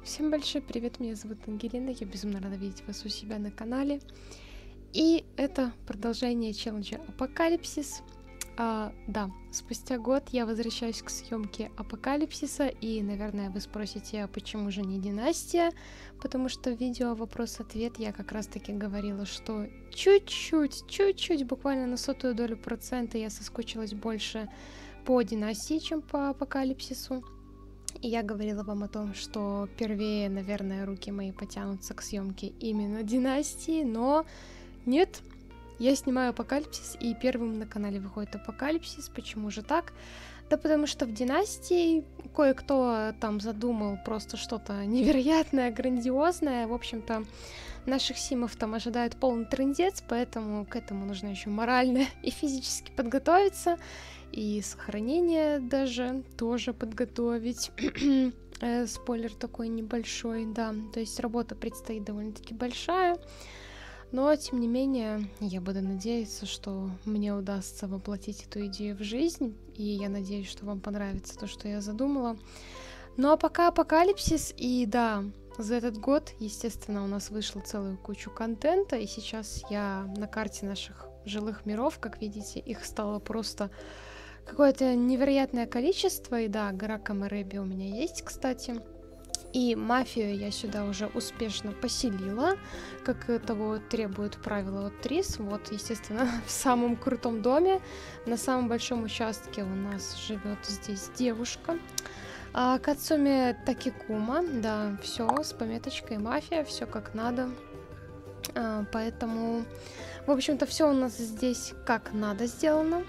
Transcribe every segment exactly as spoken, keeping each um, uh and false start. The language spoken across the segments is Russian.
Всем большой привет, меня зовут Ангелина, я безумно рада видеть вас у себя на канале. И это продолжение челленджа Апокалипсис. А, да, спустя год я возвращаюсь к съемке Апокалипсиса, и, наверное, вы спросите, а почему же не Династия? Потому что в видео вопрос-ответ я как раз-таки говорила, что чуть-чуть, чуть-чуть, буквально на сотую долю процента я соскучилась больше по Династии, чем по Апокалипсису. И я говорила вам о том, что первее, наверное, руки мои потянутся к съемке именно Династии, но нет, я снимаю Апокалипсис, и первым на канале выходит Апокалипсис. Почему же так? Да потому что в Династии кое-кто там задумал просто что-то невероятное, грандиозное. В общем-то, наших симов там ожидает полный трындец, поэтому к этому нужно еще морально и физически подготовиться. И сохранение даже тоже подготовить. э, спойлер такой небольшой, да. То есть работа предстоит довольно-таки большая. Но, тем не менее, я буду надеяться, что мне удастся воплотить эту идею в жизнь. И я надеюсь, что вам понравится то, что я задумала. Ну а пока Апокалипсис. И да, за этот год, естественно, у нас вышло целую кучу контента. И сейчас я на карте наших жилых миров, как видите, их стало просто какое-то невероятное количество. И да, гора Камареби у меня есть, кстати. И мафию я сюда уже успешно поселила, как того требует правило от Трис. Вот, естественно, в самом крутом доме, на самом большом участке у нас живет здесь девушка. А Кацуми Такикума, да, все с пометочкой мафия, все как надо. А, поэтому, в общем-то, все у нас здесь как надо сделано.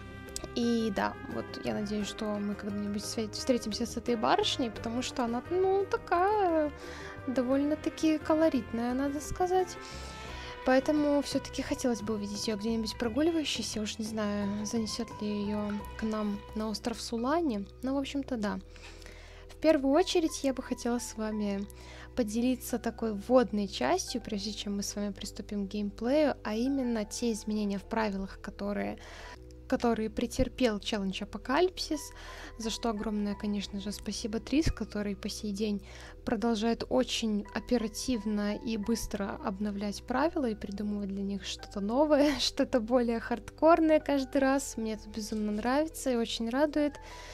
И да, вот я надеюсь, что мы когда-нибудь встретимся с этой барышней, потому что она, ну, такая довольно-таки колоритная, надо сказать. Поэтому все-таки хотелось бы увидеть ее где-нибудь прогуливающейся. Уж не знаю, занесет ли ее к нам на остров Сулани. Но, в общем-то, да. В первую очередь я бы хотела с вами поделиться такой вводной частью, прежде чем мы с вами приступим к геймплею, а именно те изменения в правилах, которые... который претерпел челлендж Апокалипсис, за что огромное, конечно же, спасибо Трис, который по сей день продолжает очень оперативно и быстро обновлять правила и придумывать для них что-то новое, что-то более хардкорное каждый раз. Мне это безумно нравится и очень радует.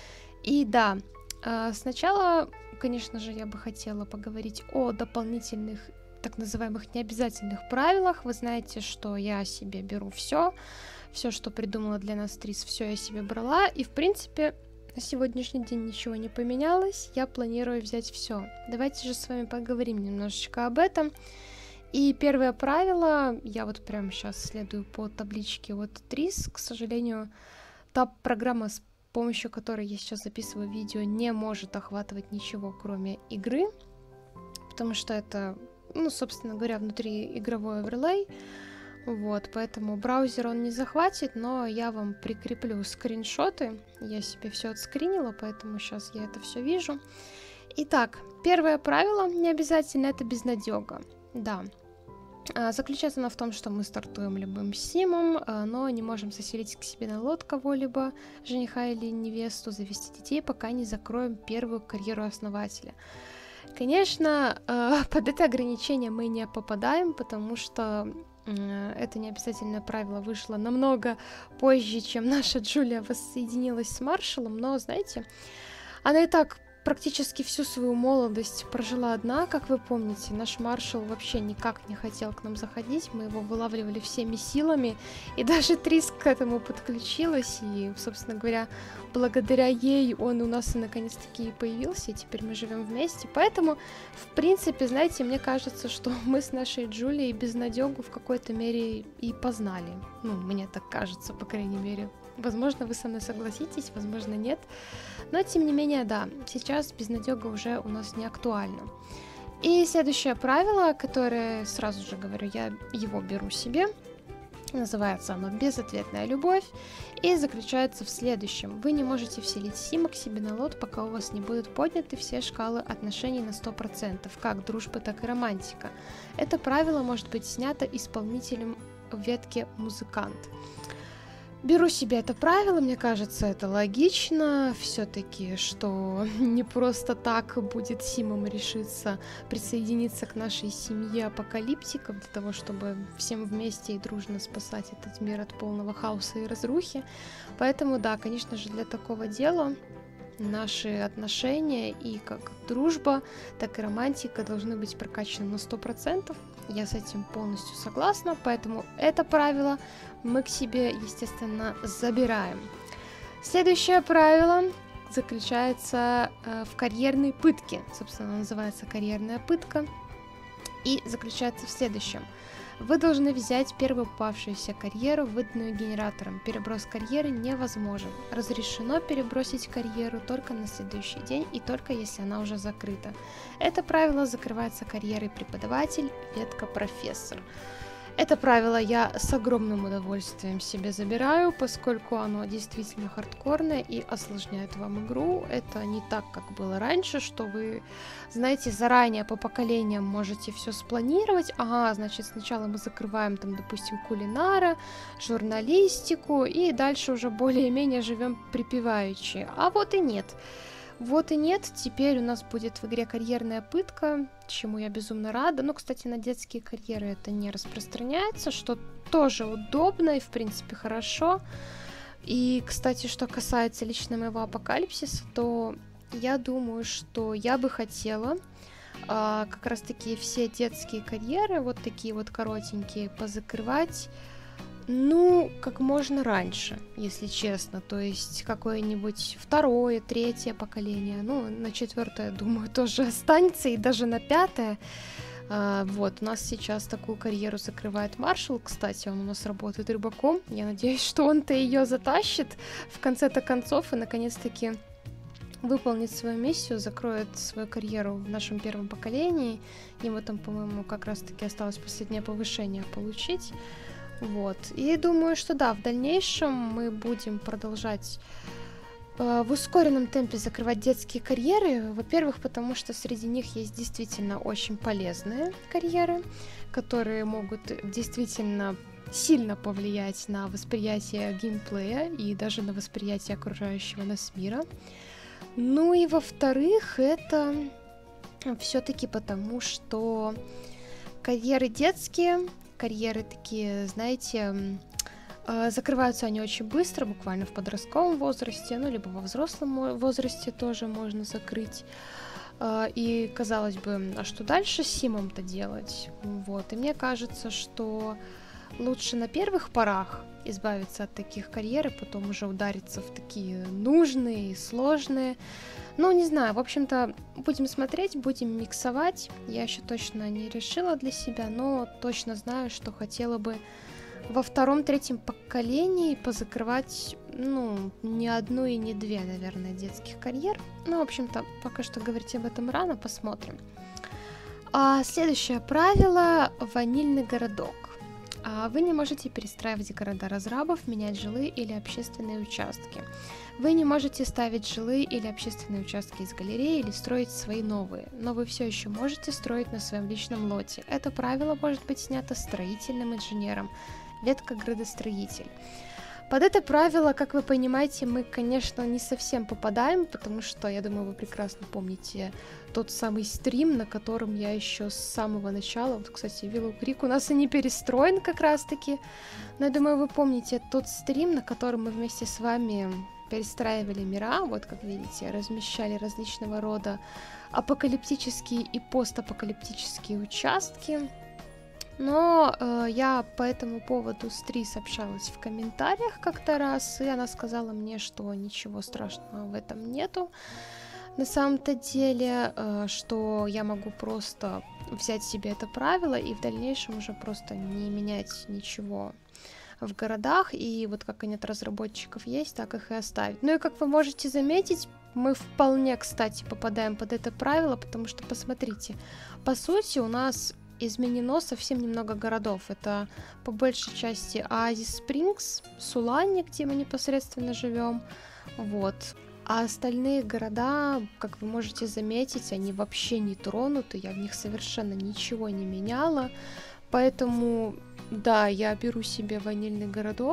И да, сначала, конечно же, я бы хотела поговорить о дополнительных так называемых необязательных правилах. Вы знаете, что я себе беру все, все, что придумала для нас Трис, все я себе брала, и в принципе на сегодняшний день ничего не поменялось, я планирую взять все. Давайте же с вами поговорим немножечко об этом. И первое правило, я вот прямо сейчас следую по табличке от Трис, к сожалению, та программа, с помощью которой я сейчас записываю видео, не может охватывать ничего, кроме игры, потому что это, ну, собственно говоря, внутри игровой оверлей. Вот, поэтому браузер он не захватит, но я вам прикреплю скриншоты. Я себе все отскринила, поэтому сейчас я это все вижу. Итак, первое правило не обязательно — это безнадега. Да. Заключается оно в том, что мы стартуем любым симом, но не можем заселить к себе на лот кого-либо, жениха или невесту, завести детей, пока не закроем первую карьеру основателя. Конечно, под это ограничение мы не попадаем, потому что это необязательное правило вышло намного позже, чем наша Джулия воссоединилась с Маршалом, но, знаете, она и так практически всю свою молодость прожила одна, как вы помните. Наш Маршал вообще никак не хотел к нам заходить, мы его вылавливали всеми силами, и даже Трис к этому подключилась, и, собственно говоря, благодаря ей он у нас и наконец-таки появился, и теперь мы живем вместе. Поэтому, в принципе, знаете, мне кажется, что мы с нашей Джулией безнадегу в какой-то мере и познали. Ну, мне так кажется, по крайней мере. Возможно, вы со мной согласитесь, возможно, нет. Но, тем не менее, да, сейчас безнадега уже у нас не актуальна. И следующее правило, которое, сразу же говорю, я его беру себе, называется оно «Безответная любовь», и заключается в следующем. Вы не можете вселить сима к себе на лот, пока у вас не будут подняты все шкалы отношений на сто процентов, как дружба, так и романтика. Это правило может быть снято исполнителем в ветке «Музыкант». Беру себе это правило, мне кажется, это логично, все-таки, что не просто так будет Симом решиться присоединиться к нашей семье апокалиптиков для того, чтобы всем вместе и дружно спасать этот мир от полного хаоса и разрухи. Поэтому, да, конечно же, для такого дела наши отношения и как дружба, так и романтика должны быть прокачаны на сто процентов. Я с этим полностью согласна, поэтому это правило мы к себе, естественно, забираем. Следующее правило заключается э, в карьерной пытке. Собственно, она называется карьерная пытка и заключается в следующем. Вы должны взять первую попавшуюся карьеру, выданную генератором. Переброс карьеры невозможен. Разрешено перебросить карьеру только на следующий день и только если она уже закрыта. Это правило закрывается карьерой преподаватель, ветка профессор. Это правило я с огромным удовольствием себе забираю, поскольку оно действительно хардкорное и осложняет вам игру. Это не так, как было раньше, что вы, знаете, заранее по поколениям можете все спланировать. Ага, значит, сначала мы закрываем там, допустим, кулинара, журналистику, и дальше уже более-менее живем припеваючи. А вот и нет. Вот и нет, теперь у нас будет в игре карьерная пытка, чему я безумно рада. Ну, кстати, на детские карьеры это не распространяется, что тоже удобно и, в принципе, хорошо. И, кстати, что касается лично моего апокалипсиса, то я думаю, что я бы хотела а, как раз-таки все детские карьеры, вот такие вот коротенькие, позакрывать, ну, как можно раньше, если честно. То есть какое-нибудь второе, третье поколение. Ну, на четвертое, думаю, тоже останется. И даже на пятое. А, вот, у нас сейчас такую карьеру закрывает маршал. Кстати, он у нас работает рыбаком. Я надеюсь, что он-то ее затащит в конце-то концов и наконец-таки выполнит свою миссию, закроет свою карьеру в нашем первом поколении. Ему там, по-моему, как раз-таки осталось последнее повышение получить. Вот. И думаю, что да, в дальнейшем мы будем продолжать э, в ускоренном темпе закрывать детские карьеры. Во-первых, потому что среди них есть действительно очень полезные карьеры, которые могут действительно сильно повлиять на восприятие геймплея и даже на восприятие окружающего нас мира. Ну и во-вторых, это все-таки потому, что карьеры детские, карьеры такие, знаете, э, закрываются они очень быстро, буквально в подростковом возрасте, ну, либо во взрослом возрасте тоже можно закрыть. Э, и, казалось бы, а что дальше с Симом-то делать? Вот, и мне кажется, что лучше на первых порах избавиться от таких карьер, и потом уже удариться в такие нужные и сложные. Ну, не знаю, в общем-то, будем смотреть, будем миксовать. Я еще точно не решила для себя, но точно знаю, что хотела бы во втором-третьем поколении позакрывать, ну, не одну и не две, наверное, детских карьер. Ну, в общем-то, пока что говорить об этом рано, посмотрим. А следующее правило – ванильный городок. Вы не можете перестраивать города разрабов, менять жилые или общественные участки. Вы не можете ставить жилые или общественные участки из галереи или строить свои новые, но вы все еще можете строить на своем личном лоте. Это правило может быть снято строительным инженером, ветка градостроитель. Под это правило, как вы понимаете, мы, конечно, не совсем попадаем, потому что, я думаю, вы прекрасно помните тот самый стрим, на котором я еще с самого начала, вот, кстати, Willow Creek у нас и не перестроен как раз-таки, но я думаю, вы помните тот стрим, на котором мы вместе с вами перестраивали мира, вот, как видите, размещали различного рода апокалиптические и постапокалиптические участки. Но э, я по этому поводу с Трис общалась в комментариях как-то раз, и она сказала мне, что ничего страшного в этом нету. На самом-то деле, э, что я могу просто взять себе это правило и в дальнейшем уже просто не менять ничего в городах, и вот как они от разработчиков есть, так их и оставить. Ну и как вы можете заметить, мы вполне, кстати, попадаем под это правило, потому что, посмотрите, по сути у нас изменено совсем немного городов. Это по большей части Оазис Спрингс, Сулани, где мы непосредственно живем, вот. А остальные города, как вы можете заметить, они вообще не тронуты, я в них совершенно ничего не меняла, поэтому, да, я беру себе ванильный городок,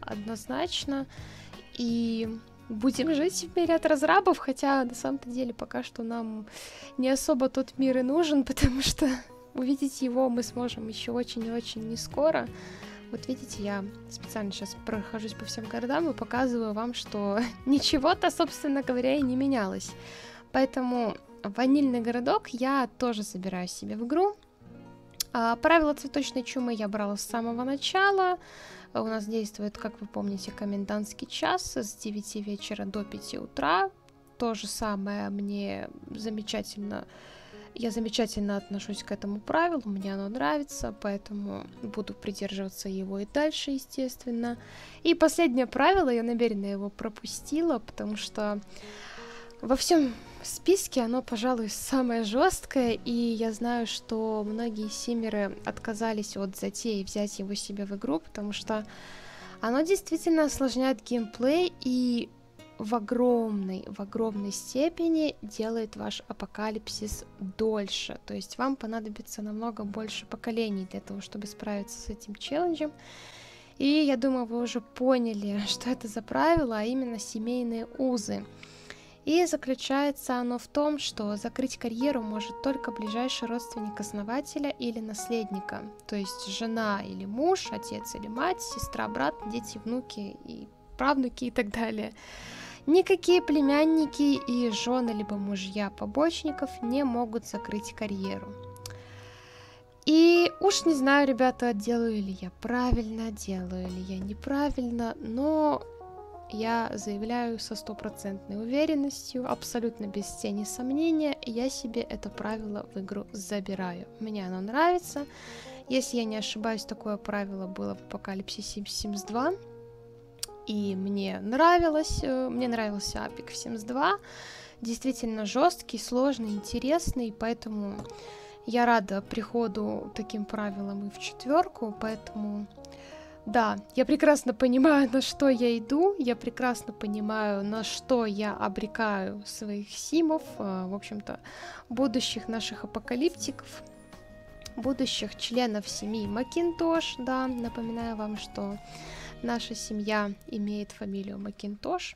однозначно. И будем жить в мире от разрабов, хотя на самом-то деле пока что нам не особо тот мир и нужен, потому что увидеть его мы сможем еще очень и очень не скоро. Вот видите, я специально сейчас прохожусь по всем городам и показываю вам, что ничего-то, собственно говоря, и не менялось. Поэтому ванильный городок я тоже собираю себе в игру. А, правила цветочной чумы я брала с самого начала. У нас действует, как вы помните, комендантский час с девяти вечера до пяти утра. То же самое мне замечательно... Я замечательно отношусь к этому правилу, мне оно нравится, поэтому буду придерживаться его и дальше, естественно. И последнее правило, я намеренно его пропустила, потому что во всем списке оно, пожалуй, самое жесткое, и я знаю, что многие симеры отказались от затеи взять его себе в игру, потому что оно действительно осложняет геймплей и в огромной, в огромной степени делает ваш апокалипсис дольше. То есть вам понадобится намного больше поколений для того, чтобы справиться с этим челленджем. И я думаю, вы уже поняли, что это за правило, а именно семейные узы. И заключается оно в том, что закрыть карьеру может только ближайший родственник основателя или наследника. То есть жена или муж, отец или мать, сестра, брат, дети, внуки и правнуки и так далее. Никакие племянники и жены либо мужья побочников не могут закрыть карьеру. И уж не знаю, ребята, делаю ли я правильно, делаю ли я неправильно, но я заявляю со стопроцентной уверенностью, абсолютно без тени сомнения, я себе это правило в игру забираю. Мне оно нравится. Если я не ошибаюсь, такое правило было в Апокалипсисе Симс два. И мне нравилось, мне нравился Апик в Симс два. Действительно жесткий, сложный, интересный, поэтому я рада приходу таким правилам и в четверку, поэтому да, я прекрасно понимаю, на что я иду, я прекрасно понимаю, на что я обрекаю своих симов, в общем-то, будущих наших апокалиптиков, будущих членов семьи Макинтош, да, напоминаю вам, что наша семья имеет фамилию Макинтош.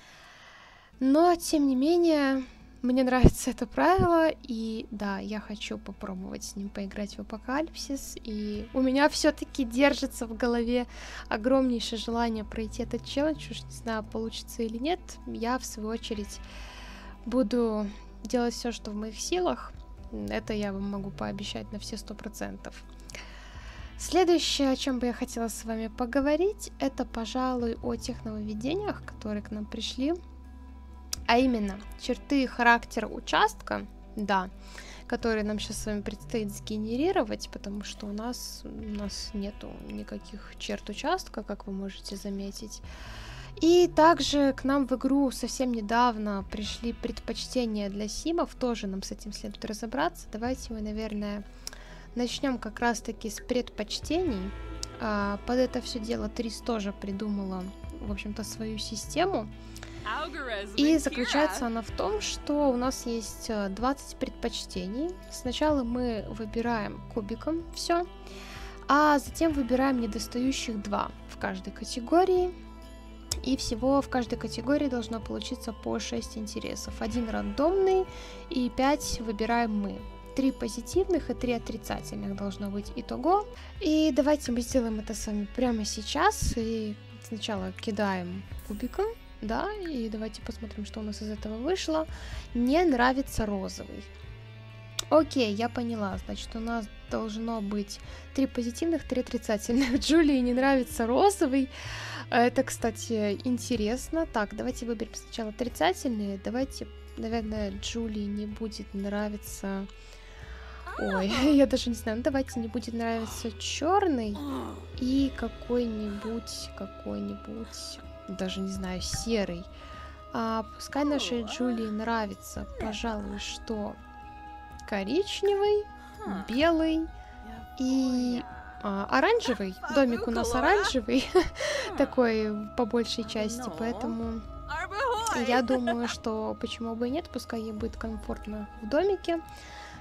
Но, тем не менее, мне нравится это правило, и да, я хочу попробовать с ним поиграть в Апокалипсис, и у меня все-таки держится в голове огромнейшее желание пройти этот челлендж, уж не знаю, получится или нет. Я, в свою очередь, буду делать все, что в моих силах. Это я вам могу пообещать на все сто процентов. Следующее, о чем бы я хотела с вами поговорить, это, пожалуй, о тех нововведениях, которые к нам пришли, а именно черты характера участка, да, которые нам сейчас с вами предстоит сгенерировать, потому что у нас, у нас нету никаких черт участка, как вы можете заметить. И также к нам в игру совсем недавно пришли предпочтения для симов, тоже нам с этим следует разобраться. Давайте мы, наверное, начнем как раз-таки с предпочтений. А, под это все дело Трис тоже придумала, в общем-то, свою систему. И заключается она в том, что у нас есть двадцать предпочтений. Сначала мы выбираем кубиком все, а затем выбираем недостающих два в каждой категории. И всего в каждой категории должно получиться по шесть интересов. Один рандомный и пять выбираем мы. Три позитивных и три отрицательных должно быть итого. И давайте мы сделаем это с вами прямо сейчас. И сначала кидаем кубиком, да, и давайте посмотрим, что у нас из этого вышло. Не нравится розовый. Окей, я поняла. Значит, у нас должно быть три позитивных, три отрицательных. Джулии не нравится розовый. Это, кстати, интересно. Так, давайте выберем сначала отрицательные. Давайте, наверное, Джулии не будет нравиться... Ой, я даже не знаю. Ну, давайте не будет нравиться черный и какой-нибудь, какой-нибудь, даже не знаю, серый. А пускай нашей Джулии нравится, пожалуй, что коричневый, белый и а, оранжевый. Домик у нас оранжевый, такой по большей части, поэтому я думаю, что почему бы и нет, пускай ей будет комфортно в домике.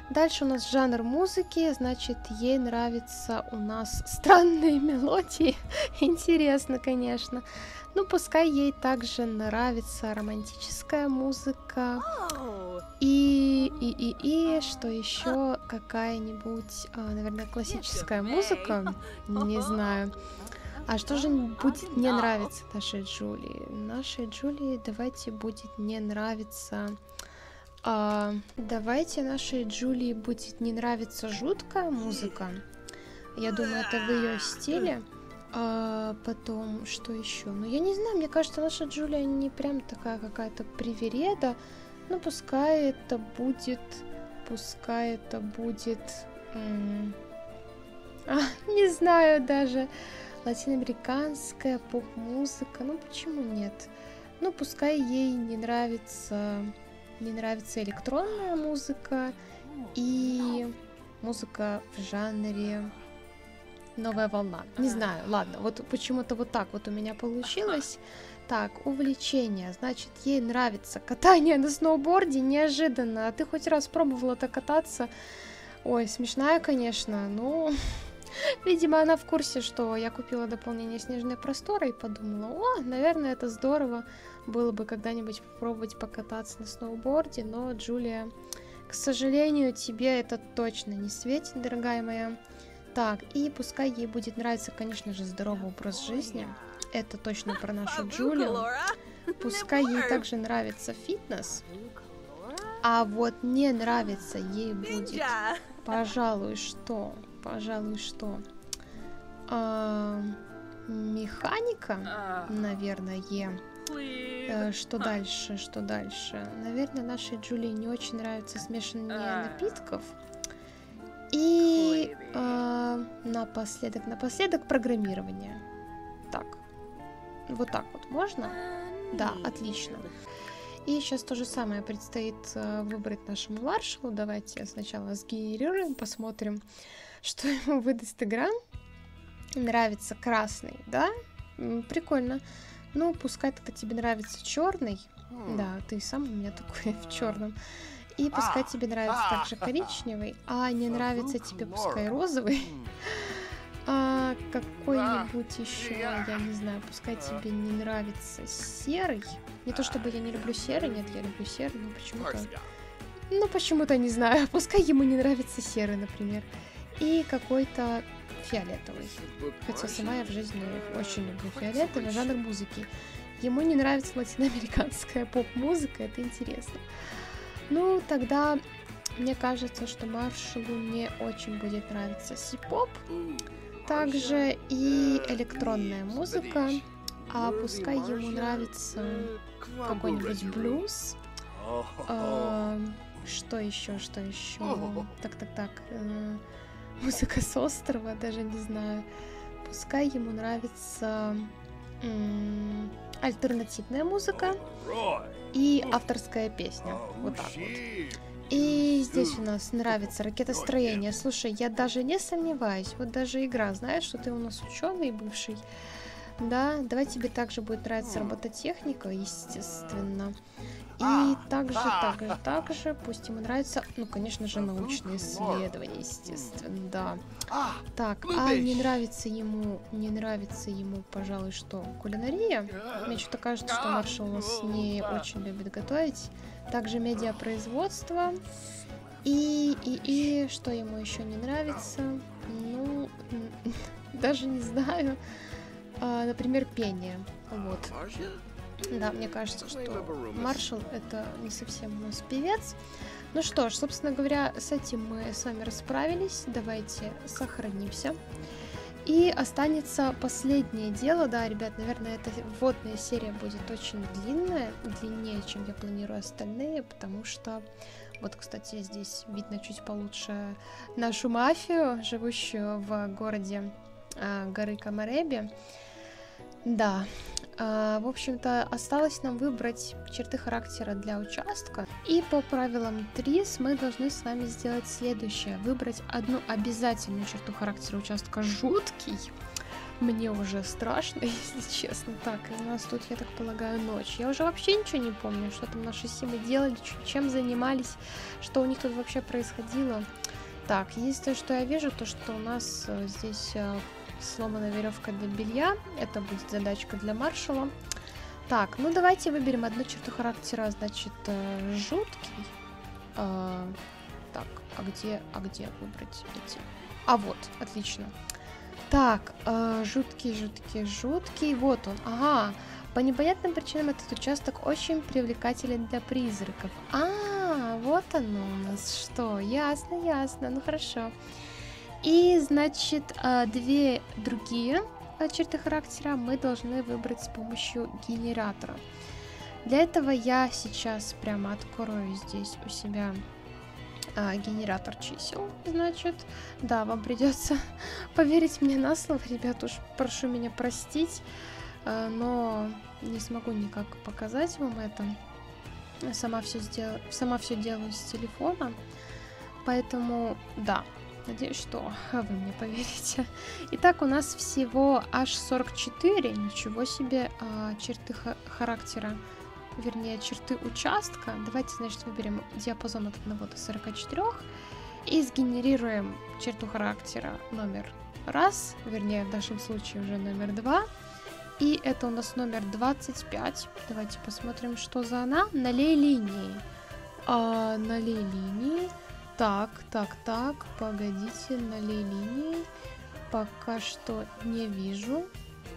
Дальше у нас жанр музыки, значит, ей нравятся у нас странные мелодии. Интересно, конечно. Ну, пускай ей также нравится романтическая музыка. И, и, и, и, что еще? Какая-нибудь, а, наверное, классическая музыка. Не знаю. А что же будет не нравиться нашей Джулии? Нашей Джулии давайте будет не нравиться... А, давайте нашей Джулии будет не нравиться жуткая музыка. Я думаю, это в ее стиле. А потом, что еще? Ну, я не знаю, мне кажется, наша Джулия не прям такая какая-то привереда. Ну, пускай это будет... Пускай это будет... М- а, не знаю даже. Латиноамериканская поп-музыка. Ну, почему нет? Ну, пускай ей не нравится... Не нравится электронная музыка и музыка в жанре новая волна. Не знаю, ладно, вот почему-то вот так вот у меня получилось. Так, увлечение. Значит, ей нравится катание на сноуборде. Неожиданно. А ты хоть раз пробовала-то кататься? Ой, смешная, конечно, но... Видимо, она в курсе, что я купила дополнение «Снежные просторы» и подумала, о, наверное, это здорово было бы когда-нибудь попробовать покататься на сноуборде, но, Джулия, к сожалению, тебе это точно не светит, дорогая моя. Так, и пускай ей будет нравиться, конечно же, здоровый образ жизни. Это точно про нашу Джулию. Пускай ей также нравится фитнес. А вот не нравится ей будет, пожалуй, что... Пожалуй, что? А, механика, наверное. А, что дальше? Что дальше? Наверное, нашей Джулии не очень нравится смешивание напитков. И а, напоследок, напоследок программирование. Так. Вот так вот можно? Да, отлично. И сейчас то же самое предстоит а, выбрать нашему маршалу. Давайте сначала сгенерируем, посмотрим, что ему выдаст игра. Нравится красный, да? Прикольно. Ну, пускай тогда тебе нравится черный. Да, ты сам у меня такой в черном. И пускай тебе нравится также коричневый, а не нравится тебе пускай розовый. А какой-нибудь еще, я не знаю, пускай тебе не нравится серый. Не то чтобы я не люблю серый, нет, я люблю серый, но почему-то... Ну, почему-то не знаю. Пускай ему не нравится серый, например. И какой-то фиолетовый. Хотя сама я в жизни очень люблю фиолетовый жанр музыки. Ему не нравится латиноамериканская поп-музыка, это интересно. Ну, тогда мне кажется, что маршалу не очень будет нравиться си-поп. Также и электронная музыка. А пускай ему нравится какой-нибудь блюз. А, что еще, что еще? Так, так, так. Музыка с острова, даже не знаю. Пускай ему нравится м- альтернативная музыка и авторская песня. Вот так вот. И здесь у нас нравится ракетостроение. Слушай, я даже не сомневаюсь. Вот даже игра, знаешь, что ты у нас ученый бывший. Да, давай тебе также будет нравиться робототехника, естественно. И также, также, также, пусть ему нравится, ну, конечно же, научные исследования, естественно, да. Так, а не нравится ему, не нравится ему, пожалуй, что кулинария. Мне что-то кажется, что маршал у нас не очень любит готовить. Также медиапроизводство. И, и, и, что ему еще не нравится? Ну, даже не знаю. А, например, пение. Вот. Да, мне кажется, что маршал это не совсем у нас певец. Ну что ж, собственно говоря, с этим мы с вами расправились. Давайте сохранимся. И останется последнее дело. Да, ребят, наверное, эта вводная серия будет очень длинная. Длиннее, чем я планирую остальные. Потому что, вот, кстати, здесь видно чуть получше нашу мафию, живущую в городе а, горы Камареби. Да. Uh, в общем-то, осталось нам выбрать черты характера для участка. И по правилам ТРИС мы должны с вами сделать следующее. Выбрать одну обязательную черту характера участка жуткий. Мне уже страшно, если честно. Так, и у нас тут, я так полагаю, ночь. Я уже вообще ничего не помню, что там наши симы делали, чем занимались, что у них тут вообще происходило. Так, единственное, что я вижу, то, что у нас здесь сломана веревка для белья. Это будет задачка для маршала. Так, ну давайте выберем одну черту характера, значит, жуткий. А, так, а где, а где выбрать эти? А вот, отлично. Так, э, жуткий, жуткий, жуткий. Вот он. Ага. По непонятным причинам этот участок очень привлекателен для призраков. А, вот оно у нас что. Ясно, ясно. Ну хорошо. И, значит, э, две другие э, черты характера мы должны выбрать с помощью генератора. Для этого я сейчас прямо открою здесь у себя А, генератор чисел, значит. Да, вам придется поверить мне на слово, ребят, уж прошу меня простить, но не смогу никак показать вам это. Сама все сдел... сама все делаю с телефона, поэтому да, надеюсь, что вы мне поверите. Итак, у нас всего аж сорок четыре, ничего себе, черты характера. Вернее, черты участка. Давайте, значит, выберем диапазон от одного до сорока четырёх и сгенерируем черту характера номер раз, вернее, в нашем случае уже номер два. И это у нас номер двадцать пять. Давайте посмотрим, что за она. Налей линии. А, налей линии. Так, так, так, погодите, налей линии. Пока что не вижу.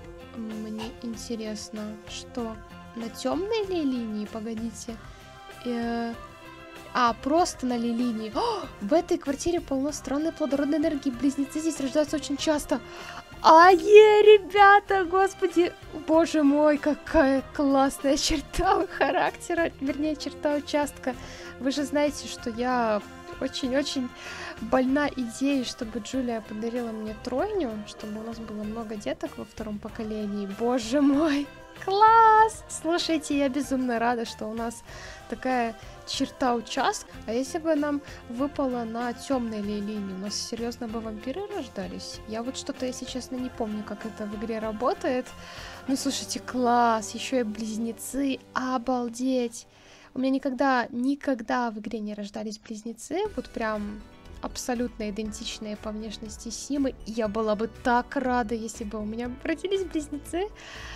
Мне интересно, что... На темной ли линии? Погодите. Э... А, просто на ли линии. О, в этой квартире полно странной плодородной энергии. Близнецы здесь рождаются очень часто. А, е, ребята, господи. Боже мой, какая классная черта характера. Вернее, черта участка. Вы же знаете, что я очень-очень больна идеей, чтобы Джулия подарила мне тройню, чтобы у нас было много деток во втором поколении. Боже мой. Класс! Слушайте, я безумно рада, что у нас такая черта участка. А если бы нам выпало на темной линии, у нас серьезно бы вампиры рождались? Я вот что-то, если честно, не помню, как это в игре работает. Ну, слушайте, класс! Еще и близнецы. Обалдеть! У меня никогда, никогда в игре не рождались близнецы. Вот прям абсолютно идентичные по внешности симы. Я была бы так рада, если бы у меня родились близнецы.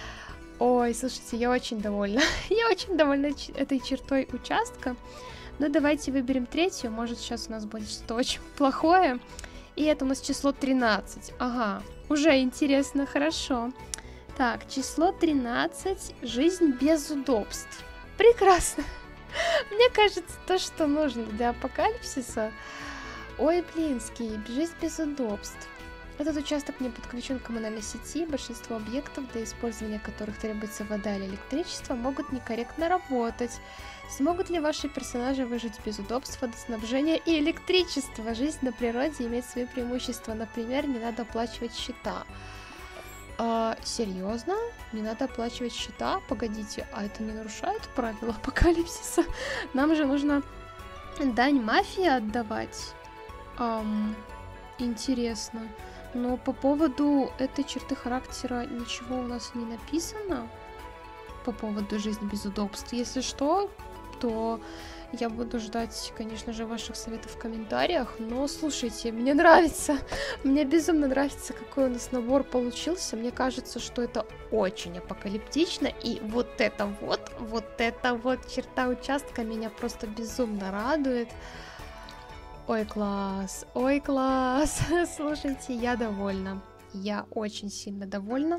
Ой, слушайте, я очень довольна. Я очень довольна этой чертой участка. Но давайте выберем третью. Может, сейчас у нас будет что-то очень плохое. И это у нас число тринадцать. Ага, уже интересно, хорошо. Так, число тринадцать. Жизнь без удобств. Прекрасно. Мне кажется, то, что нужно для апокалипсиса. Ой, блинский, жизнь без удобств. Этот участок не подключен к коммунальной сети, большинство объектов, для использования которых требуется вода или электричество, могут некорректно работать. Смогут ли ваши персонажи выжить без удобств водоснабжения и электричества? Жизнь на природе имеет свои преимущества, например, не надо оплачивать счета. А, серьезно? Не надо оплачивать счета? Погодите, а это не нарушает правила апокалипсиса? Нам же нужно дань мафии отдавать. Ам, интересно. Но по поводу этой черты характера ничего у нас не написано. По поводу жизни без удобств. Если что, то я буду ждать, конечно же, ваших советов в комментариях. Но слушайте, мне нравится. Мне безумно нравится, какой у нас набор получился. Мне кажется, что это очень апокалиптично. И вот это вот, вот это вот черта участка меня просто безумно радует. Ой, класс, ой, класс. Слушайте, я довольна. Я очень сильно довольна.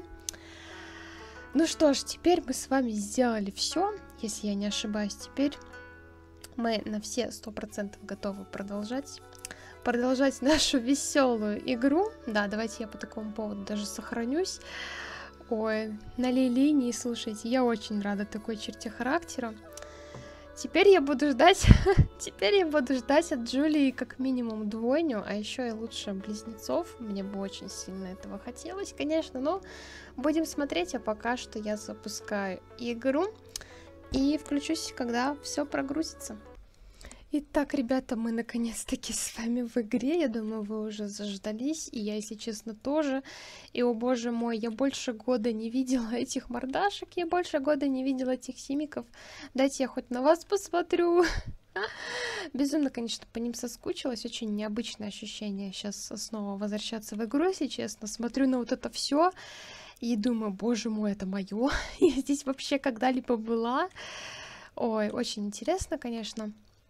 Ну что ж, теперь мы с вами сделали все. Если я не ошибаюсь, теперь мы на все сто процентов готовы продолжать. Продолжать нашу веселую игру. Да, давайте я по такому поводу даже сохранюсь. Ой, на линии, слушайте, я очень рада такой черте характера. Теперь я буду ждать, теперь я буду ждать от Джулии как минимум двойню, а еще и лучше близнецов. Мне бы очень сильно этого хотелось, конечно, но будем смотреть, а пока что я запускаю игру и включусь, когда все прогрузится. Итак, ребята, мы наконец-таки с вами в игре. Я думаю, вы уже заждались, и я, если честно, тоже. И, о боже мой, я больше года не видела этих мордашек, я больше года не видела этих симиков. Дайте я хоть на вас посмотрю. Безумно, конечно, по ним соскучилась. Очень необычное ощущение сейчас снова возвращаться в игру, если честно. Смотрю на вот это все и думаю, боже мой, это мое. Я здесь вообще когда-либо была. Ой, очень интересно, конечно.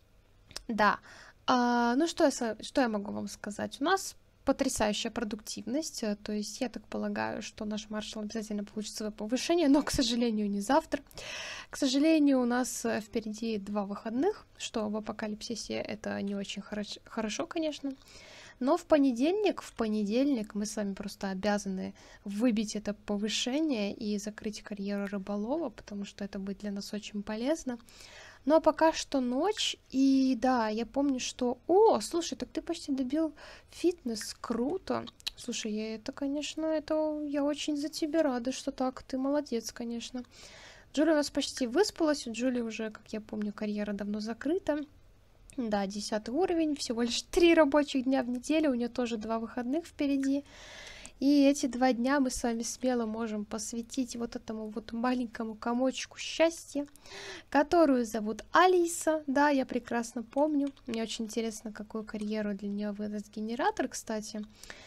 Да. А, ну что я, с- что я могу вам сказать? У нас потрясающая продуктивность, э, то есть я так полагаю, что наш маршал обязательно получит свое повышение, но, к сожалению, не завтра. К сожалению, у нас э, впереди два выходных, что в апокалипсисе это не очень хорош- хорошо, конечно. Но в понедельник, в понедельник мы с вами просто обязаны выбить это повышение и закрыть карьеру рыболова, потому что это будет для нас очень полезно. Ну а пока что ночь, и да, я помню, что... О, слушай, так ты почти добил фитнес, круто. Слушай, я это, конечно, это... Я очень за тебя рада, что так, ты молодец, конечно. Джули у нас почти выспалась, у Джули уже, как я помню, карьера давно закрыта. Да, десятый уровень, всего лишь три рабочих дня в неделю, у нее тоже два выходных впереди. И эти два дня мы с вами смело можем посвятить вот этому вот маленькому комочку счастья, которую зовут Алиса. Да, я прекрасно помню. Мне очень интересно, какую карьеру для нее выдаст генератор, кстати.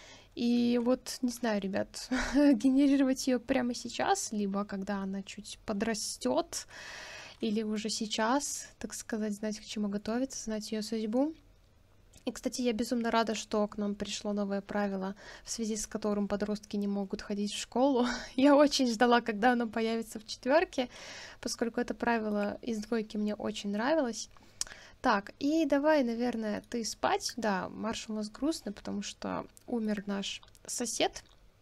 И вот, не знаю, ребят, генерировать ее прямо сейчас, либо когда она чуть подрастет, или уже сейчас, так сказать, знать, к чему готовиться, знать ее судьбу. И, кстати, я безумно рада, что к нам пришло новое правило, в связи с которым подростки не могут ходить в школу. Я очень ждала, когда оно появится в четверке, поскольку это правило из двойки мне очень нравилось. Так, и давай, наверное, ты спать. Да, марш у нас грустный, потому что умер наш сосед.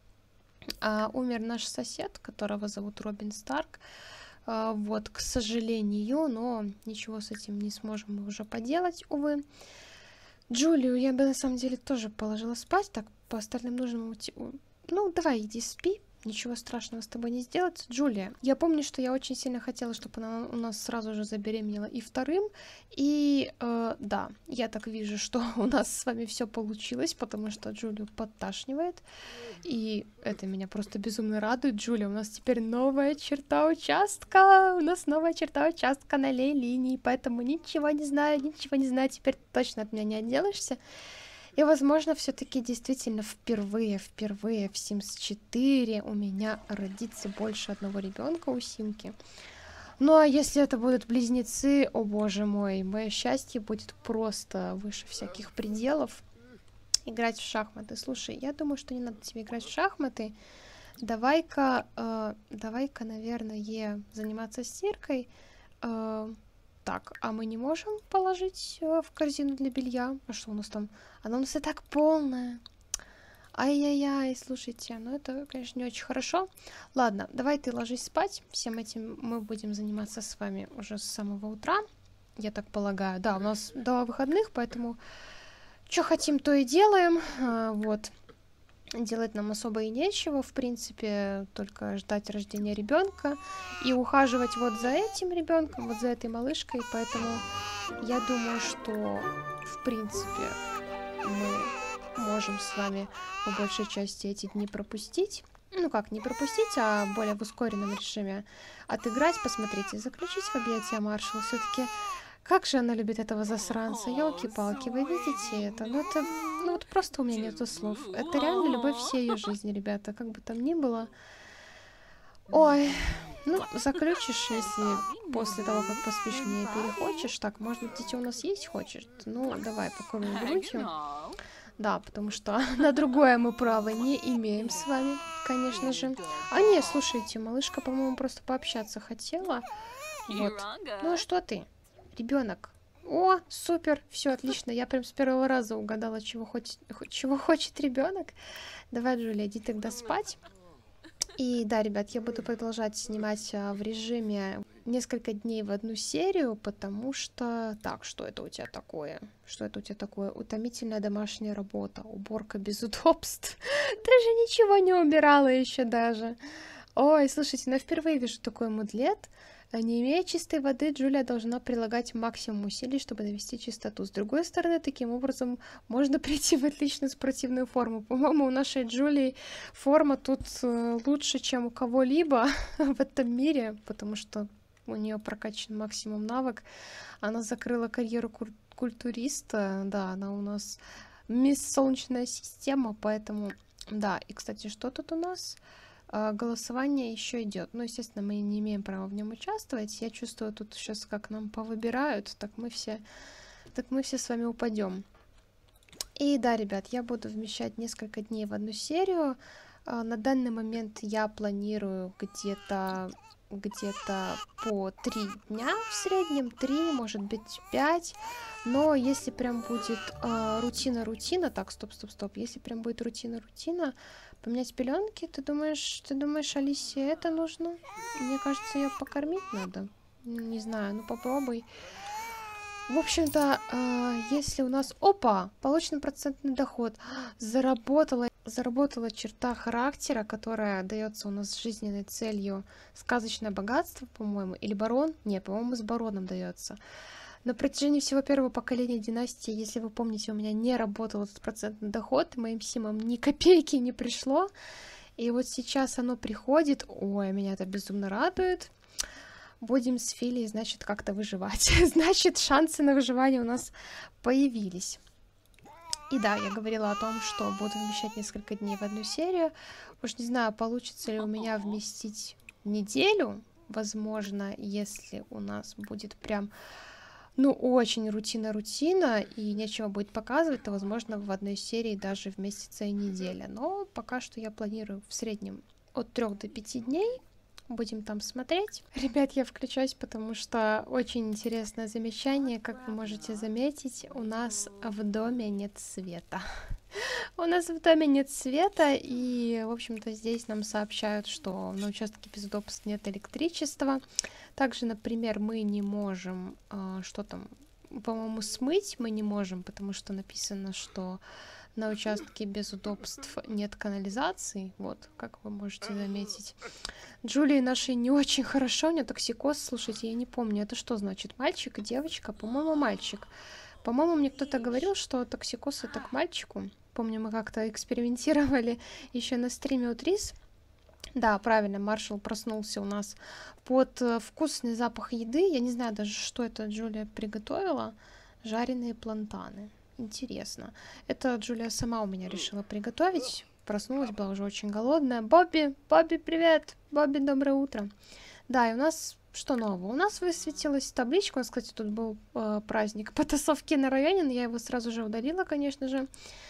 А, умер наш сосед, которого зовут Робин Старк. А, вот, к сожалению, но ничего с этим не сможем мы уже поделать, увы. Джулию я бы на самом деле тоже положила спать, так по остальным нужным... ути- у- Ну, давай, иди спи, ничего страшного с тобой не сделается. Джулия, я помню, что я очень сильно хотела, чтобы она у нас сразу же забеременела и вторым, и э, да, я так вижу, что у нас с вами все получилось, потому что Джулию подташнивает, и это меня просто безумно радует. Джулия, у нас теперь новая черта участка, у нас новая черта участка на лей-линии, поэтому ничего не знаю, ничего не знаю, теперь точно от меня не отделаешься. И, возможно, все-таки действительно впервые, впервые в Sims четыре у меня родится больше одного ребенка у Симки. Ну а если это будут близнецы, о боже мой, мое счастье будет просто выше всяких пределов. Играть в шахматы. Слушай, я думаю, что не надо тебе играть в шахматы. Давай-ка, э, давай-ка, наверное, заниматься стиркой. Э, так, а мы не можем положить э, в корзину для белья? А что у нас там? Она у нас и так полная. Ай-яй-яй, слушайте, ну это, конечно, не очень хорошо. Ладно, давай ты ложись спать. Всем этим мы будем заниматься с вами уже с самого утра. Я так полагаю. Да, у нас два выходных, поэтому что хотим, то и делаем. А, вот. Делать нам особо и нечего, в принципе, только ждать рождения ребенка и ухаживать вот за этим ребенком, вот за этой малышкой. Поэтому я думаю, что, в принципе, мы можем с вами по большей части эти дни пропустить. Ну как, не пропустить, а более в ускоренном режиме отыграть, посмотрите, заключить в объятия маршала. Все-таки как же она любит этого засранца, елки-палки, вы видите это? Ну это, ну вот просто у меня нету слов. Это реально любовь всей ее жизни, ребята, как бы там ни было. Ой, ну заключишь, если после того, как поспишь, не перехочешь. Так, может быть, дитя у нас есть хочет? Ну, давай, покормим грудью. Да, потому что на другое мы права не имеем с вами, конечно же. А не, слушайте, малышка, по-моему, просто пообщаться хотела. Вот. Ну а что ты? Ребенок. О, супер, все отлично. Я прям с первого раза угадала, чего хочет, чего хочет ребенок. Давай, Джулия, иди тогда спать. И да, ребят, я буду продолжать снимать а, в режиме несколько дней в одну серию, потому что... Так, что это у тебя такое? Что это у тебя такое? Утомительная домашняя работа, уборка без удобств. Ты же ничего не убирала еще даже. Ой, слушайте, ну я впервые вижу такой мудлет. Э, Не имея чистой воды, Джулия должна прилагать максимум усилий, чтобы навести чистоту. С другой стороны, таким образом можно прийти в отлично спортивную форму. По-моему, у нашей Джулии форма тут э, лучше, чем у кого-либо в этом мире, потому что у нее прокачан максимум навык. Она закрыла карьеру кур- культуриста. Да, она у нас мисс Солнечная система, поэтому... Да, и, кстати, что тут у нас? А, Голосование еще идет. Ну, естественно, мы не имеем права в нем участвовать. Я чувствую, тут сейчас как нам повыбирают, так мы все, так мы все с вами упадем. И да, ребят, я буду вмещать несколько дней в одну серию. А, На данный момент я планирую где-то где-то по три дня в среднем, три, может быть, пять. Но если прям будет а, рутина-рутина, так, стоп, стоп, стоп, если прям будет рутина-рутина, поменять пеленки, ты думаешь, ты думаешь, Алисе это нужно? Мне кажется, ее покормить надо. Не знаю, ну попробуй. В общем-то, а, если у нас... Опа! Получен процентный доход. Заработала, заработала черта характера, которая дается у нас жизненной целью сказочное богатство, по-моему, или барон? Нет, по-моему, с бароном дается. На протяжении всего первого поколения династии, если вы помните, у меня не работал этот процентный доход, и моим симам ни копейки не пришло. И вот сейчас оно приходит. Ой, меня это безумно радует. Будем с Филей, значит, как-то выживать. Значит, шансы на выживание у нас появились. И да, я говорила о том, что буду вмещать несколько дней в одну серию. Уж не знаю, получится ли у меня вместить неделю. Возможно, если у нас будет прям, ну, очень рутина-рутина и нечего будет показывать, то, возможно, в одной серии даже вместится и неделя. Но пока что я планирую в среднем от трёх до пяти дней. Будем там смотреть. Ребят, я включаюсь, потому что очень интересное замечание. Как вы можете заметить, у нас в доме нет света. У нас в доме нет света, и, в общем-то, здесь нам сообщают, что на участке без допуска нет электричества. Также, например, мы не можем, а, что там, по-моему, смыть мы не можем, потому что написано, что на участке без удобств нет канализации. Вот, как вы можете заметить. Джулии нашей не очень хорошо, у нее токсикоз. Слушайте, я не помню, это что значит? Мальчик и девочка? По-моему, мальчик. По-моему, мне кто-то говорил, что токсикоз это к мальчику. Помню, мы как-то экспериментировали еще на стриме у Трис. Да, правильно, Маршал проснулся у нас под э, вкусный запах еды. Я не знаю даже, что это Джулия приготовила. Жареные плантаны. Интересно. Это Джулия сама у меня решила приготовить. Проснулась, была уже очень голодная. Бобби, Бобби, привет! Бобби, доброе утро. Да, и у нас что нового? У нас высветилась табличка. У нас, кстати, тут был э, праздник потасовки на районе, но я его сразу же удалила, конечно же.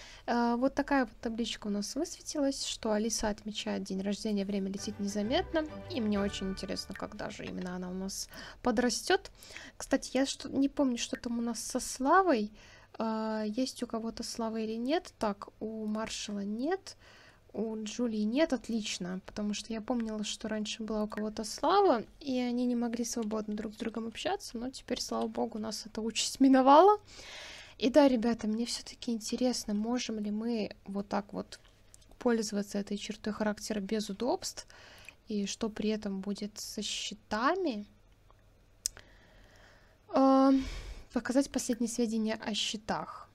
Э, вот такая вот табличка у нас высветилась, что Алиса отмечает день рождения, время летит незаметно. И мне очень интересно, когда же именно она у нас подрастет. Кстати, я что не помню, что там у нас со Славой. Uh, есть у кого-то Слава или нет? Так, у Маршала нет, у Джулии нет, отлично, потому что я помнила, что раньше была у кого-то Слава, и они не могли свободно друг с другом общаться, но теперь, слава богу, нас эта участь миновала. И да, ребята, мне все-таки интересно, можем ли мы вот так вот пользоваться этой чертой характера без удобств, и что при этом будет со счетами. Uh... Показать последние сведения о счетах.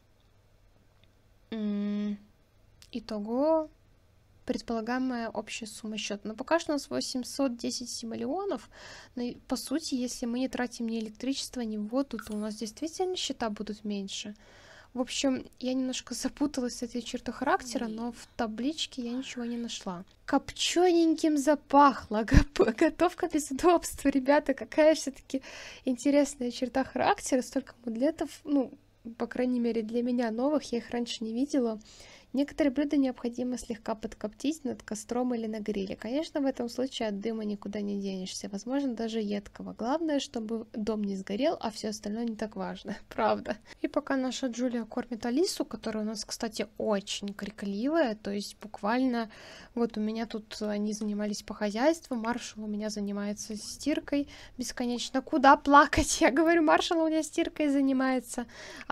Итого предполагаемая общая сумма счета. Но пока что у нас восемьсот десять симолеонов. Но по сути, если мы не тратим ни электричество, ни воду, то у нас действительно счета будут меньше. В общем, я немножко запуталась с этой чертой характера, но в табличке я ничего не нашла. Копчененьким запахло. Готовка без удобства. Ребята, какая все-таки интересная черта характера. Столько мудлетов, ну, по крайней мере, для меня новых, я их раньше не видела. Некоторые блюда необходимо слегка подкоптить над костром или на гриле. Конечно, в этом случае от дыма никуда не денешься. Возможно, даже едкого. Главное, чтобы дом не сгорел, а все остальное не так важно. Правда. И пока наша Джулия кормит Алису, которая у нас, кстати, очень крикливая, то есть буквально вот у меня тут они занимались по хозяйству, Маршал у меня занимается стиркой бесконечно. Куда плакать? Я говорю, Маршал у меня стиркой занимается. А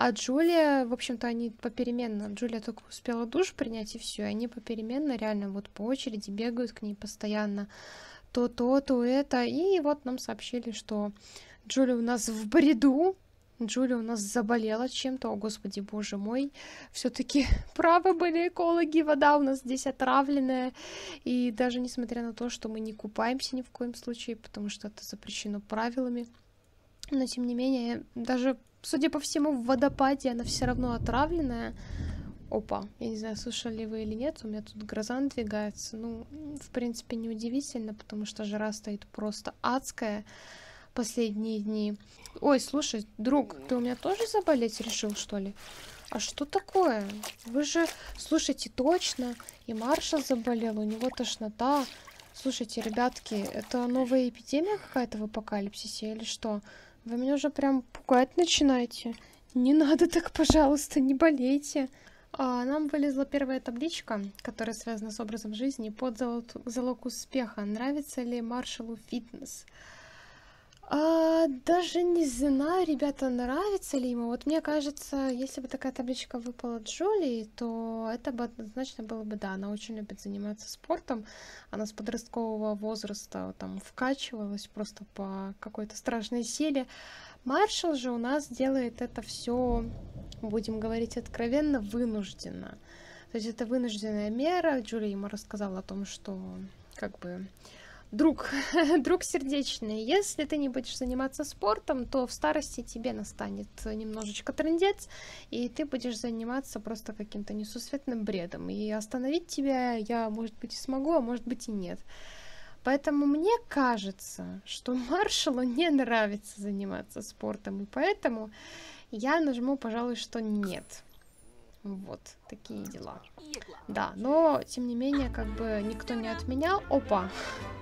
А Джулия, в общем-то, они попеременно. Джулия только успела душ принять, и все. Они попеременно, реально, вот по очереди бегают к ней постоянно. То то, то это. И вот нам сообщили, что Джулия у нас в бреду. Джулия у нас заболела чем-то. О, господи, боже мой. Все-таки правы были экологи. Вода у нас здесь отравленная. И даже несмотря на то, что мы не купаемся ни в коем случае, потому что это запрещено правилами. Но тем не менее, даже, судя по всему, в водопаде она все равно отравленная. Опа, я не знаю, слышали вы или нет, у меня тут гроза надвигается. Ну, в принципе, неудивительно, потому что жара стоит просто адская последние дни. Ой, слушай, друг, ты у меня тоже заболеть решил, что ли? А что такое? Вы же, слушайте, точно, и Маршал заболел, у него тошнота. Слушайте, ребятки, это новая эпидемия какая-то в апокалипсисе или что? Вы меня уже прям пугать начинаете. Не надо так, пожалуйста, не болейте. А, нам вылезла первая табличка, которая связана с образом жизни, под залог, залог успеха. Нравится ли Маршалу фитнес? А, даже не знаю, ребята, нравится ли ему. Вот мне кажется, если бы такая табличка выпала Джулии, то это бы однозначно было бы, да, она очень любит заниматься спортом. Она с подросткового возраста там вкачивалась просто по какой-то страшной силе. Маршал же у нас делает это все, будем говорить откровенно, вынужденно. То есть это вынужденная мера. Джулия ему рассказала о том, что как бы друг, друг сердечный, если ты не будешь заниматься спортом, то в старости тебе настанет немножечко трындец, и ты будешь заниматься просто каким-то несусветным бредом. И остановить тебя я, может быть, и смогу, а может быть и нет. Поэтому мне кажется, что Маршалу не нравится заниматься спортом, и поэтому я нажму, пожалуй, что нет. Вот, такие дела. Да, но, тем не менее, как бы никто не отменял. Опа!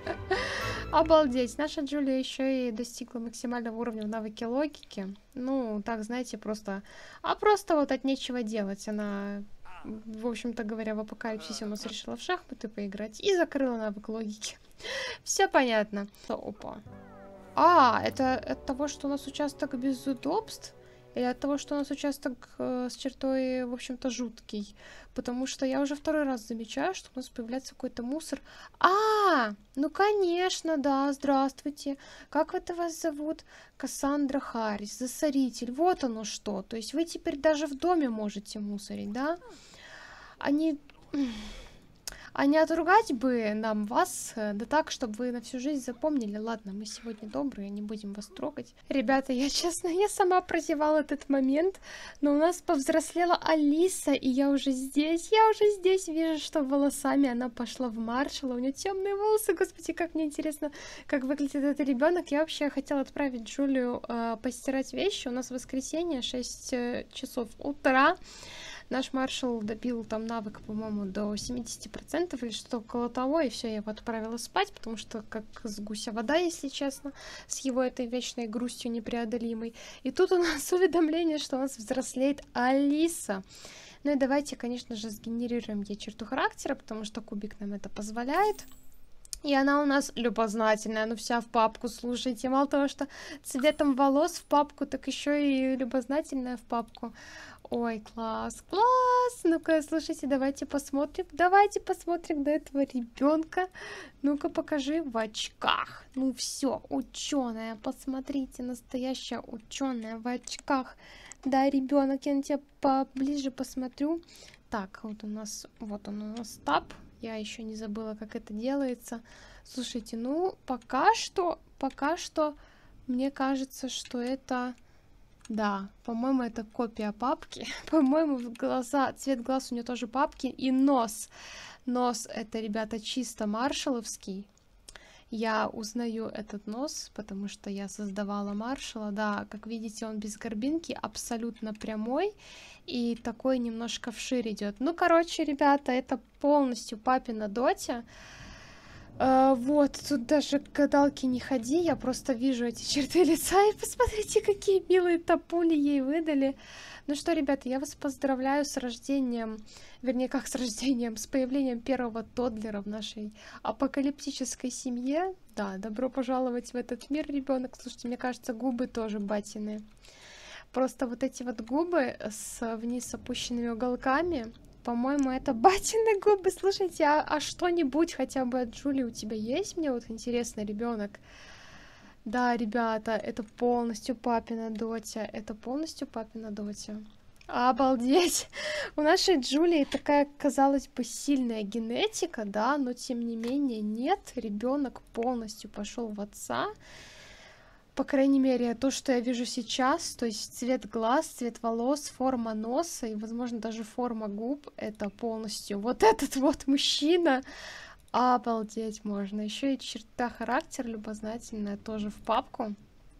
Обалдеть! Наша Джулия еще и достигла максимального уровня в навыке логики. Ну, так, знаете, просто... А просто вот от нечего делать. Она, в общем-то говоря, в апокалипсисе у нас решила в шахматы поиграть и закрыла навык логики. Все понятно. Опа. А, это от того, что у нас участок без удобств? Или от того, что у нас участок э, с чертой, в общем-то, жуткий? Потому что я уже второй раз замечаю, что у нас появляется какой-то мусор. А, ну конечно, да, здравствуйте. Как это вас зовут? Кассандра Харрис, засоритель. Вот оно что. То есть вы теперь даже в доме можете мусорить, да? Они... А не отругать бы нам вас, да так, чтобы вы на всю жизнь запомнили. Ладно, мы сегодня добрые, не будем вас трогать. Ребята, я честно, я сама прозевала этот момент, но у нас повзрослела Алиса, и я уже здесь, я уже здесь вижу, что волосами она пошла в Маршала, у нее темные волосы, господи, как мне интересно, как выглядит этот ребенок. Я вообще хотела отправить Джулию э, постирать вещи, у нас воскресенье, шесть часов утра. Наш Маршал добил там навык, по-моему, до семидесяти процентов или что-то около того, и все, я его отправила спать, потому что как с гуся вода, если честно, с его этой вечной грустью непреодолимой. И тут у нас уведомление, что у нас взрослеет Алиса. Ну и давайте, конечно же, сгенерируем ей черту характера, потому что кубик нам это позволяет. И она у нас любознательная, ну вся в папку, слушайте. Мало того, что цветом волос в папку, так еще и любознательная в папку. Ой, класс, класс! Ну-ка, слушайте, давайте посмотрим. Давайте посмотрим на этого ребенка. Ну-ка, покажи в очках. Ну все, ученая, посмотрите, настоящая ученая в очках. Да, ребенок, я на тебя поближе посмотрю. Так, вот у нас, вот он у нас таб. Я еще не забыла, как это делается. Слушайте, ну, пока что, пока что, мне кажется, что это... Да, по-моему, это копия папки. По-моему, глаза, цвет глаз у нее тоже папки. И нос. Нос это, ребята, чисто маршаловский. Я узнаю этот нос, потому что я создавала Маршала. Да, как видите, он без горбинки, абсолютно прямой. И такой немножко вширь идет. Ну, короче, ребята, это полностью папина дотя. Uh, вот, тут даже к гадалке не ходи, я просто вижу эти черты лица, и посмотрите, какие милые топули ей выдали. Ну что, ребята, я вас поздравляю с рождением, вернее, как с рождением, с появлением первого тоддлера в нашей апокалиптической семье. Да, добро пожаловать в этот мир, ребенок. Слушайте, мне кажется, губы тоже батины. Просто вот эти вот губы с вниз опущенными уголками, по-моему, это батины губы. Слушайте, а, а что-нибудь хотя бы от Джулии у тебя есть? Мне вот интересно, ребенок. Да, ребята, это полностью папина дотя. Это полностью папина дотя. Обалдеть! У нашей Джулии такая, казалось бы, сильная генетика, да, но тем не менее нет, ребенок полностью пошел в отца. По крайней мере, то, что я вижу сейчас, то есть цвет глаз, цвет волос, форма носа и, возможно, даже форма губ, это полностью вот этот вот мужчина. Обалдеть можно. Еще и черта характера любознательная тоже в папку.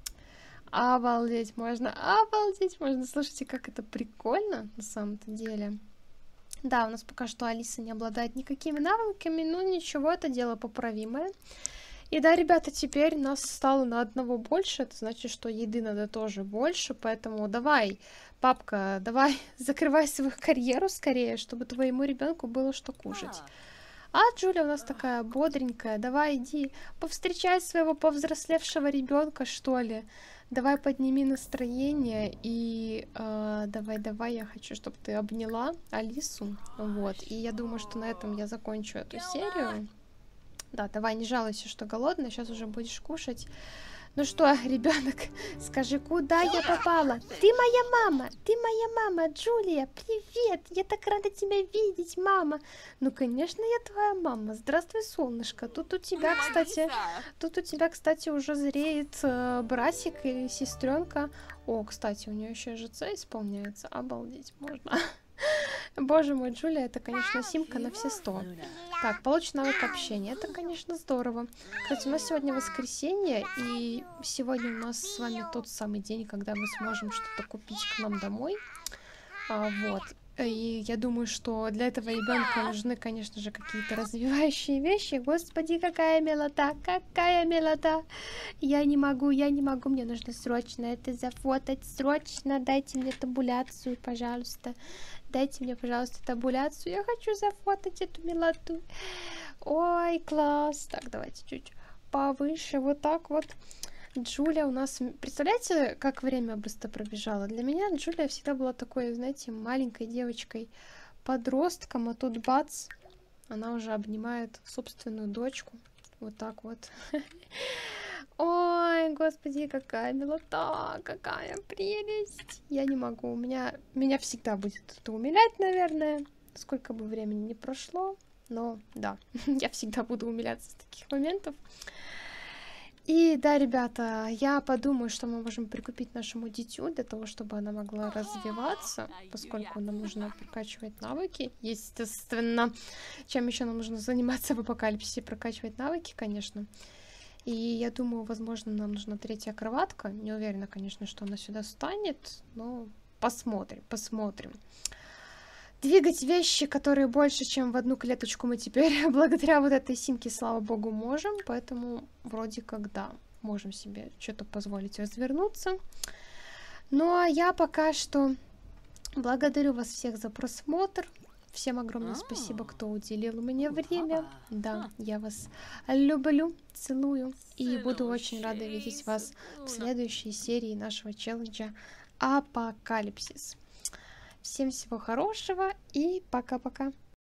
Обалдеть можно, обалдеть можно. Слушайте, как это прикольно на самом-то деле. Да, у нас пока что Алиса не обладает никакими навыками, но ничего, это дело поправимое. И да, ребята, теперь нас стало на одного больше, это значит, что еды надо тоже больше, поэтому давай, папка, давай, закрывай свою карьеру скорее, чтобы твоему ребенку было что кушать. А Джулия у нас такая бодренькая, давай иди, повстречай своего повзрослевшего ребенка, что ли. Давай подними настроение и э, давай, давай, я хочу, чтобы ты обняла Алису, вот. И я думаю, что на этом я закончу эту серию. Да, давай, не жалуйся, что голодная, сейчас уже будешь кушать. Ну что, ребенок, скажи, куда я попала? Ты моя мама, ты моя мама, Джулия, привет, я так рада тебя видеть, мама. Ну, конечно, я твоя мама. Здравствуй, солнышко. Тут у тебя, кстати, тут у тебя, кстати, уже зреет э, братик или сестренка. О, кстати, у нее еще ЖЦ исполняется. Обалдеть можно. Боже мой, Джулия, это, конечно, симка на все сто. Так, получен навык общения. Это, конечно, здорово. Кстати, у нас сегодня воскресенье, и сегодня у нас с вами тот самый день, когда мы сможем что-то купить к нам домой. А, вот. И я думаю, что для этого ребенка нужны, конечно же, какие-то развивающие вещи. Господи, какая милота, какая милота. Я не могу, я не могу, мне нужно срочно это зафотать, срочно дайте мне табуляцию, пожалуйста. Дайте мне, пожалуйста, табуляцию, я хочу зафотать эту милоту. Ой, класс. Так, давайте чуть повыше, вот так вот. Джулия у нас... Представляете, как время быстро пробежало? Для меня Джулия всегда была такой, знаете, маленькой девочкой, подростком, а тут бац, она уже обнимает собственную дочку. Вот так вот. Ой, господи, какая милота, какая прелесть. Я не могу, у меня... Меня всегда будет это умилять, наверное, сколько бы времени не прошло. Но, да, я всегда буду умиляться с таких моментов. И да, ребята, я подумаю, что мы можем прикупить нашему дитю для того, чтобы она могла развиваться, поскольку нам нужно прокачивать навыки, естественно. Чем еще нам нужно заниматься в апокалипсисе? Прокачивать навыки, конечно. И я думаю, возможно, нам нужна третья кроватка. Не уверена, конечно, что она сюда встанет, но посмотрим, посмотрим. Двигать вещи, которые больше, чем в одну клеточку, мы теперь благодаря вот этой симке, слава богу, можем. Поэтому вроде как да, можем себе что-то позволить развернуться. Ну а я пока что благодарю вас всех за просмотр. Всем огромное спасибо, кто уделил мне время. Да, я вас люблю, целую. И буду очень рада видеть вас в следующей серии нашего челленджа Апокалипсис. Всем всего хорошего и пока-пока.